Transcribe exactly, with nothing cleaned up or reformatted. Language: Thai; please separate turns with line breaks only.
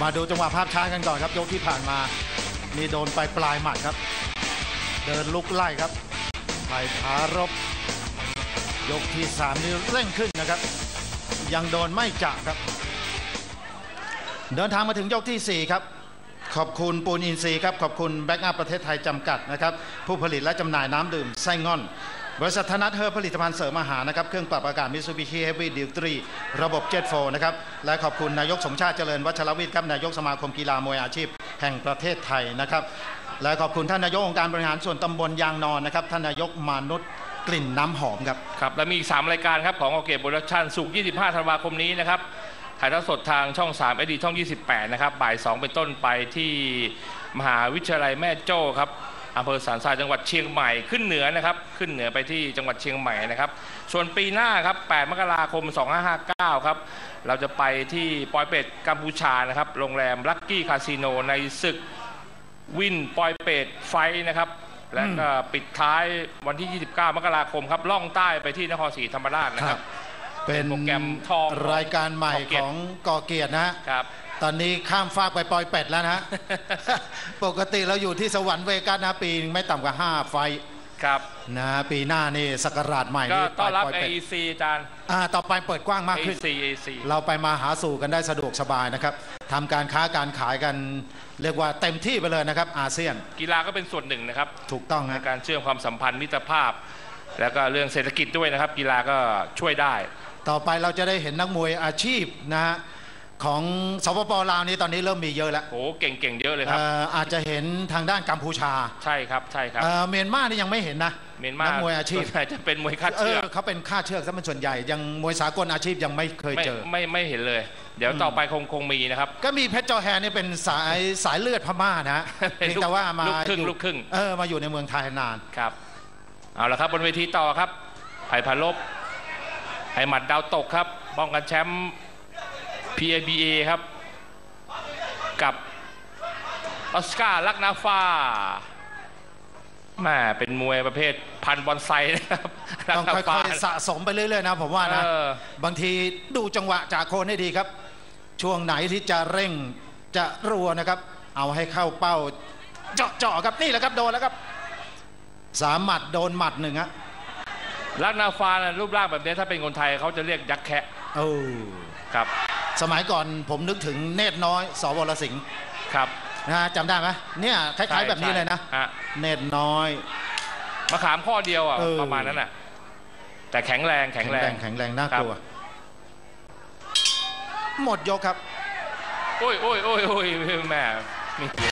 มาดูจังหวะภาพช้ากันก่อนครับยกที่ผ่านมามีโดนไปปลายหมัดครับเดินลุกไล่ครับไปผารบยกที่สามนี่เร่งขึ้นนะครับยังโดนไม่จับครับเดินทางมาถึงยกที่สี่ครับขอบคุณปูนอินทรีย์ครับขอบคุณแบ็กอัพประเทศไทยจำกัดนะครับผู้ผลิตและจำหน่ายน้ำดื่มไส้ง่อนบริษัทธนัทเฮอร์ผลิตภัณฑ์เสริมอาหารนะครับเครื่องปรับอากาศมิตซูบิชิเฮฟวี่ดิวตรีระบบเจ็ตโฟนะครับและขอบคุณนายกสมชาติเจริญวัชรวิทย์ครับนายกสมาคมกีฬามวยอาชีพแห่งประเทศไทยนะครับและขอบคุณท่านนายกองค์การบริหารส่วนตำบลยางนอนนะครับท่านนายกมานุษย์กลิ่นน้ำหอมครับ
ครับและมีอีกสามรายการครับของโอเคโปรดักชั่นศุกร์ยี่สิบห้าธันวาคมนี้นะครับถ่ายทอดสดทางช่องสาม เอ ดี ช่องยี่สิบแปดนะครับบ่ายสองเป็นต้นไปที่มหาวิทยาลัยแม่โจ้ครับอำเภอสันทรายจังหวัดเชียงใหม่ขึ้นเหนือนะครับขึ้นเหนือไปที่จังหวัดเชียงใหม่นะครับส่วนปีหน้าครับแปดมกราคมสองพันห้าร้อยห้าสิบเก้าครับเราจะไปที่ปอยเป็ดกัมพูชานะครับโรงแรมลัคกี้คาสิโนในศึกวินปอยเป็ดไฟนะครับและก็ปิดท้ายวันที่ยี่สิบเก้ามกราคมครับล่องใต้ไปที่นครศรีธรรมราชนะครับ
เป็นโปรแกรมทองรายการใหม่ของกอเกียรตินะครับตอนนี้ข้ามฟากไปปอยเป็ดแล้วนะปกติเราอยู่ที่สวรรค์เวกัสนะปีไม่ต่ำกว่าห้าไฟ
ครับ
นะปีหน้านี่ศักราชใหม่
ก็ต้อนรับ เอ อี ซี อาจารย์
อ่าต่อไปเปิดกว้างมากขึ้น
เอ อี ซี
เราไปมาหาสู่กันได้สะดวกสบายนะครับทำการค้าการขายกันเรียกว่าเต็มที่ไปเลยนะครับอาเซียน
กีฬาก็เป็นส่วนหนึ่งนะครับ
ถูกต้อง
ในการเชื่อมความสัมพันธ์มิตรภาพแล้วก็เรื่องเศรษฐกิจด้วยนะครับกีฬาก็ช่วยได้
ต่อไปเราจะได้เห็นนักมวยอาชีพนะฮะของสปป.ลาวนี้ตอนนี้เริ่มมีเยอะแล้ว
โอ้เก่งๆเยอะเลยครับ
อาจจะเห็นทางด้านกัมพูชา
ใช่ครับใช่ครับ
เมียนมานี่ยังไม่เห็นนะ
เมียนมา
นักมวยอาชีพ
จะเป็นมวยคาดเชือก
เขาเป็นค่าเชือกซะเป็นส่วนใหญ่ยังมวยสากลอาชีพยังไม่เคยเจอ
ไม่ไม่เห็นเลยเดี๋ยวต่อไปคงคงมีนะครับ
ก็มีเพชรจอแฮนี่เป็นสายสายเลือดพม่านะเพียงแต่ว่ามา
ลูกครึ่งลูกครึ่ง
เออมาอยู่ในเมืองไทยนาน
ครับเอาละครับบนเวทีต่อครับไผ่พาลบไผ่หมัดดาวตกครับป้องกันแชมป์ พี เอ บี เอ ครับกับออสการ์ลักนาฟาแม่เป็นมวยประเภทพันบอลไซนะครับ
ต้องค่อยๆสะสมไปเรื่อยๆนะผมว่านะบางทีดูจังหวะจากโคนให้ดีครับช่วงไหนที่จะเร่งจะรัวนะครับเอาให้เข้าเป้าเจาะๆครับนี่แหละครับโดนแล้วครับสามหมัดโดนหมัดหนึ่งฮะ
ลักนาฟารูปร่างแบบนี้ถ้าเป็นคนไทยเขาจะเรียกยักษ์แคะ
โอ้
ครับ
สมัยก่อนผมนึกถึงเนตรน้อยสวรสิงห์
ครับ
นะจำได้ไหมเนี่ยคล้ายๆแบบนี้เลยนะเนตรน้อย
มะขามข้อเดียวอ่ะประมาณนั้นอ่ะแต่แข็งแรงแข็งแรง
แข็งแรงน่ากลัวหมดยกครับ
โอ้ยโอ้ยโอ้ยโอ้ยแม่มี